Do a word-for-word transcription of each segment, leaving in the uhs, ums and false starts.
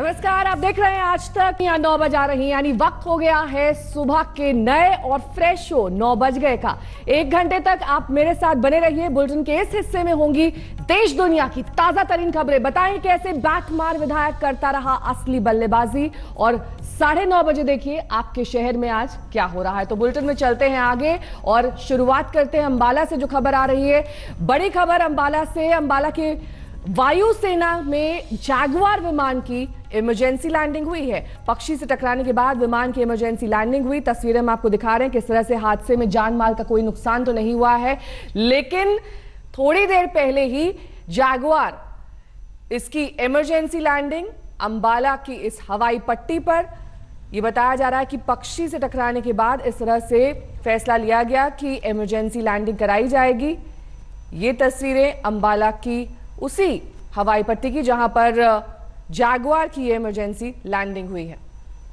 नमस्कार, आप देख रहे हैं आज तक। यहाँ नौ बजा रही हैं, यानी वक्त हो गया है सुबह के नए और फ्रेश शो नौ बज गए का। एक घंटे तक आप मेरे साथ बने रहिए। बुलेटिन के इस हिस्से में होंगी देश दुनिया की ताजा तरीन खबरें, बताएं कैसे बैटमार विधायक करता रहा असली बल्लेबाजी, और साढ़े नौ बजे देखिए आपके शहर में आज क्या हो रहा है। तो बुलेटिन में चलते हैं आगे और शुरुआत करते हैं अंबाला से, जो खबर आ रही है। बड़ी खबर अंबाला से। अंबाला के वायुसेना में जैगुआर विमान की इमरजेंसी लैंडिंग हुई है। पक्षी से टकराने के बाद विमान की इमरजेंसी लैंडिंग हुई। तस्वीरें हम आपको दिखा रहे हैं किस तरह से हादसे में जान माल का कोई नुकसान तो नहीं हुआ है, लेकिन थोड़ी देर पहले ही जैगुआर इसकी इमरजेंसी लैंडिंग अंबाला की इस हवाई पट्टी पर, यह बताया जा रहा है कि पक्षी से टकराने के बाद इस तरह से फैसला लिया गया कि इमरजेंसी लैंडिंग कराई जाएगी। ये तस्वीरें अंबाला की उसी हवाई पट्टी की जहां पर जैगुआर की इमरजेंसी लैंडिंग हुई है।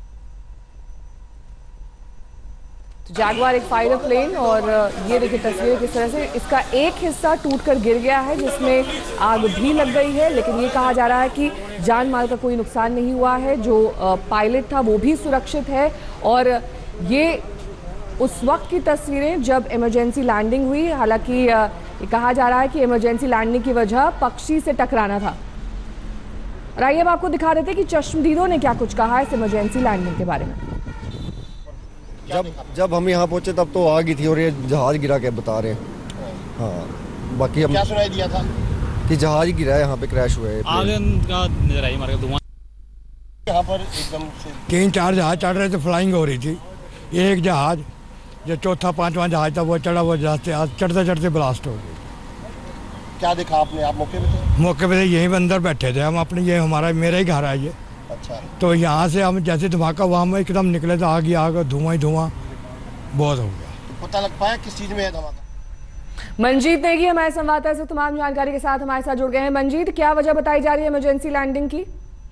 तो जैगुआर एक फाइटर प्लेन, और ये देखिए तस्वीरें किस तरह से इसका एक हिस्सा टूटकर गिर गया है, जिसमें आग भी लग गई है, लेकिन ये कहा जा रहा है कि जान माल का कोई नुकसान नहीं हुआ है। जो पायलट था वो भी सुरक्षित है। और ये उस वक्त की तस्वीरें जब इमरजेंसी लैंडिंग हुई। हालांकि ये कहा जा रहा है कि इमरजेंसी लैंडिंग की वजह पक्षी से टकराना था। और आइए अब आपको दिखा देते हैं कि चश्मदीदों ने क्या कुछ कहा है इस इमरजेंसी लैंडिंग के बारे में। जब जब हम यहाँ पहुंचे तब तो आग ही थी और ये जहाज गिरा के बता रहे हैं। हाँ, बाकी हम क्या सुनाई दिया था कि जहाज गिरा है, यहाँ पे क्रैश हुआ है। आग का नजर आई हमारे धुआं। यहाँ पर एकदम से तीन चार जहाज चढ़ रहे थे, फ्लाइंग हो रही थी। एक जहाज जो चौथा पांचवा जहाज था वो चढ़ा, वो जहाज आज चढ़ते चढ़ते ब्लास्ट हो गई। क्या देखा आपने? आप मौके पे थे? मौके पे यहीं पे अंदर बैठे थे हम अपने, ये हमारा मेरा ही घर है ये। अच्छा। तो यहाँ से हम जैसे धमाका हुआ हम एकदम निकले तो आग ही आग, धुआं ही धुआं बहुत हो गया। पता लग पाया किस चीज में है धमाका? मंजीत नेगी हमारे संवाददाता से तमाम जानकारी के साथ हमारे साथ जुड़ गए हैं। मंजीत, क्या वजह बताई जा रही है इमरजेंसी लैंडिंग की?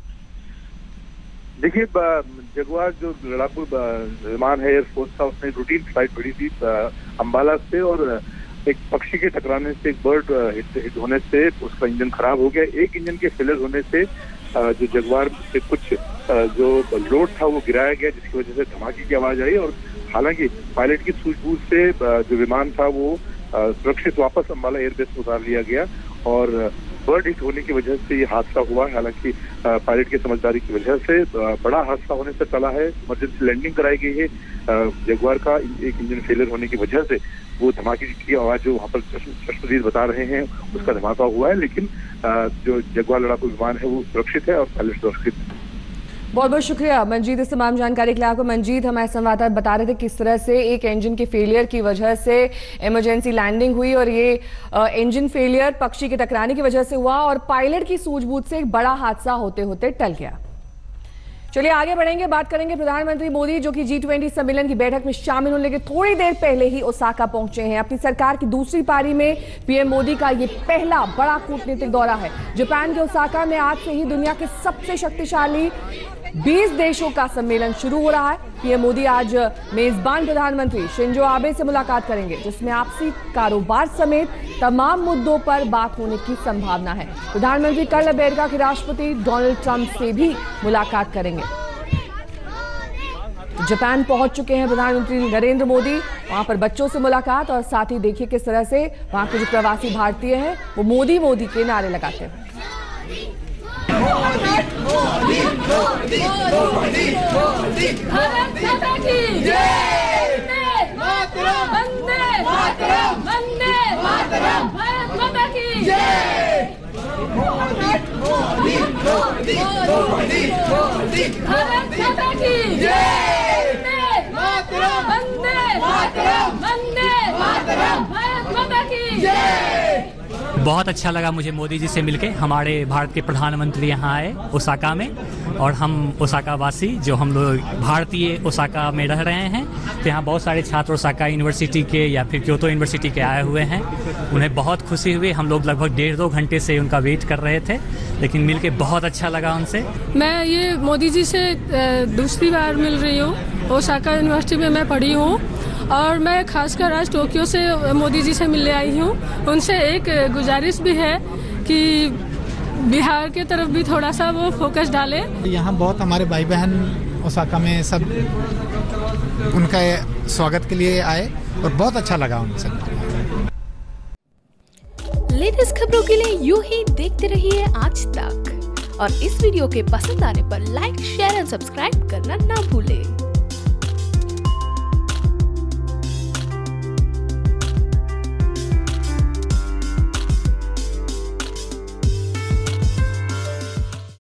देखिए, जगुआर जो लड़ाकू विमान है एयरफोर्स का, उसने रूटीन फ्लाइट बढ़ी थी अंबाला से, और एक पक्षी के टकराने से, एक बर्ड हिट होने से उसका इंजन खराब हो गया। एक इंजन के फेलियर होने से जो जगुआर से कुछ जो लोड था वो गिराया गया, जिसकी वजह से धमाके की आवाज आई। और हालांकि पायलट की सूझबूझ से जो विमान था वो सुरक्षित वापस अंबाला एयरबेस में उतार लिया गया, और बर्ड हिट होने की वजह से ये हादसा हुआ। हालांकि पायलट की समझदारी की वजह से बड़ा हादसा होने से टला है। इमरजेंसी लैंडिंग कराई गई है। जगुआर का एक इंजन फेलियर होने की वजह से वो धमाके की आवाज जो वहाँ पर चश्मदीद बता रहे हैं उसका धमाका हुआ है, लेकिन जो जगुआर लड़ाकू विमान है वो सुरक्षित है और पायलट सुरक्षित है। बहुत बहुत शुक्रिया मंजीत इस तमाम जानकारी के लिए। आपको मंजीत हमारे संवाददाता बता रहे थे किस तरह से एक इंजन के फेलियर की वजह से इमरजेंसी लैंडिंग हुई, और ये इंजन फेलियर पक्षी के टकराने की वजह से हुआ और पायलट की सूझबूझ से एक बड़ा हादसा होते होते टल गया। चलिए आगे बढ़ेंगे, बात करेंगे प्रधानमंत्री मोदी, जो कि जी ट्वेंटी सम्मेलन की बैठक में शामिल होने के थोड़ी देर पहले ही ओसाका पहुंचे हैं। अपनी सरकार की दूसरी पारी में पीएम मोदी का ये पहला बड़ा कूटनीतिक दौरा है। जापान के ओसाका में आज से ही दुनिया के सबसे शक्तिशाली बीस देशों का सम्मेलन शुरू हो रहा है। पीएम मोदी आज मेजबान प्रधानमंत्री शिंजो आबे से मुलाकात करेंगे, जिसमें आपसी कारोबार समेत तमाम मुद्दों पर बात होने की संभावना है। प्रधानमंत्री कल अमेरिका के राष्ट्रपति डोनाल्ड ट्रंप से भी मुलाकात करेंगे। तो जापान पहुंच चुके हैं प्रधानमंत्री नरेंद्र मोदी। वहां पर बच्चों से मुलाकात, और साथ ही देखिए किस तरह से वहां के जो प्रवासी भारतीय हैं वो मोदी मोदी के नारे लगाते हैं। मोदी मोदी मोदी मोदी मोदी भारत माता की जय, मातरम वंदे मातरम वंदे मातरम भारत माता की जय। मोदी मोदी मोदी मोदी मोदी भारत माता की जय, मातरम वंदे मातरम वंदे मातरम भारत माता की जय। बहुत अच्छा लगा मुझे मोदी जी से मिलके। हमारे भारत के प्रधानमंत्री यहाँ आए ओसाका में, और हम ओसाका वासी जो हम लोग भारतीय ओसाका में रह रहे हैं, तो यहाँ बहुत सारे छात्र ओसाका यूनिवर्सिटी के या फिर क्योतो यूनिवर्सिटी के आए हुए हैं। उन्हें बहुत खुशी हुई। हम लोग लगभग डेढ़ दो घंटे से उनका वेट कर रहे थे, लेकिन मिलके बहुत अच्छा लगा उनसे। मैं ये मोदी जी से दूसरी बार मिल रही हूँ। ओसाका यूनिवर्सिटी में मैं पढ़ी हूँ, और मैं खासकर आज टोक्यो से मोदी जी से मिलने आई हूँ। उनसे एक गुजारिश भी है कि बिहार के तरफ भी थोड़ा सा वो फोकस डाले। यहाँ बहुत हमारे भाई बहन ओसाका में सब उनका स्वागत के लिए आए और बहुत अच्छा लगा उनसे। लेटेस्ट खबरों के लिए यूं ही देखते रहिए आज तक और इस वीडियो के पसंद आने पर लाइक शेयर एंड सब्सक्राइब करना ना भूलें।